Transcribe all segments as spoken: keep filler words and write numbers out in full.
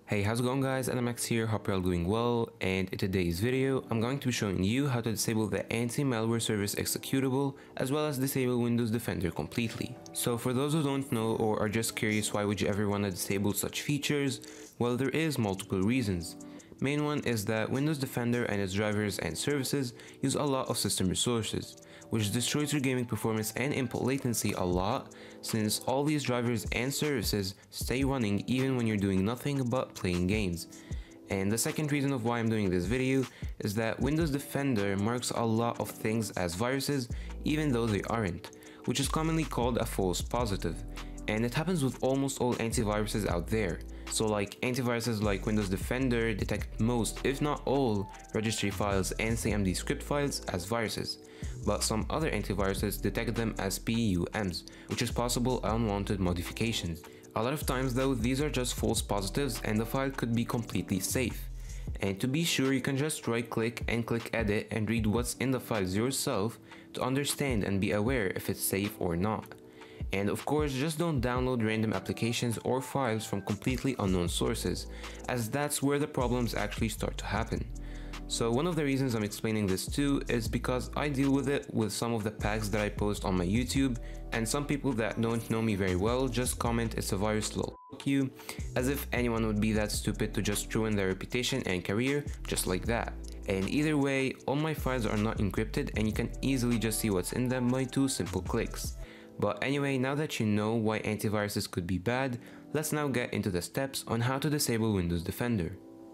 Hey, how's it going guys? Adamx here, hope you're all doing well, and in today's video I'm going to be showing you how to disable the anti-malware service executable as well as disable Windows Defender completely. So for those who don't know or are just curious why would you ever want to disable such features, well there is multiple reasons. Main one is that Windows Defender and its drivers and services use a lot of system resources, which destroys your gaming performance and input latency a lot, since all these drivers and services stay running even when you're doing nothing but playing games. And the second reason of why I'm doing this video is that Windows Defender marks a lot of things as viruses even though they aren't, which is commonly called a false positive. And it happens with almost all antiviruses out there. So like antiviruses like Windows Defender detect most, if not all, registry files and C M D script files as viruses, but some other antiviruses detect them as P U Ms, which is possible unwanted modifications. A lot of times though, these are just false positives and the file could be completely safe. And to be sure, you can just right click and click edit and read what's in the files yourself to understand and be aware if it's safe or not. And of course, just don't download random applications or files from completely unknown sources, as that's where the problems actually start to happen. So one of the reasons I'm explaining this too is because I deal with it with some of the packs that I post on my YouTube, and some people that don't know me very well just comment it's a virus lol you, as if anyone would be that stupid to just ruin their reputation and career just like that. And either way, all my files are not encrypted and you can easily just see what's in them by two simple clicks. But anyway, now that you know why antiviruses could be bad, let's now get into the steps on how to disable Windows Defender.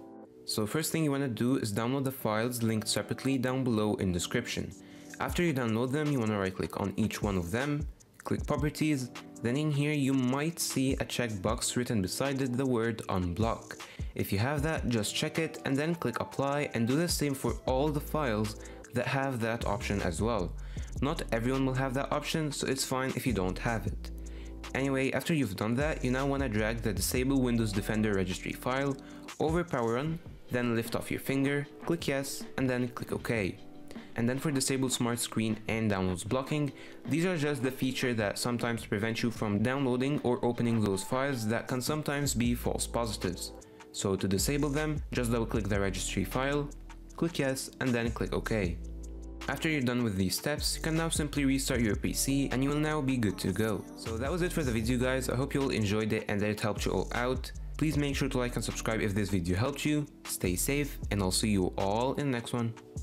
So first thing you want to do is download the files linked separately down below in description. After you download them, you want to right click on each one of them, click properties, then in here you might see a checkbox written beside it the word unblock. If you have that, just check it and then click apply, and do the same for all the files that have that option as well. Not everyone will have that option, so it's fine if you don't have it. Anyway, after you've done that, you now want to drag the disable Windows Defender registry file over power on, then lift off your finger, click yes, and then click OK. And then for disable smart screen and downloads blocking, these are just the feature that sometimes prevent you from downloading or opening those files that can sometimes be false positives. So to disable them, just double click the registry file, click yes, and then click OK. After you're done with these steps, you can now simply restart your P C and you will now be good to go. So that was it for the video guys. I hope you all enjoyed it and that it helped you all out. Please make sure to like and subscribe if this video helped you. Stay safe and I'll see you all in the next one.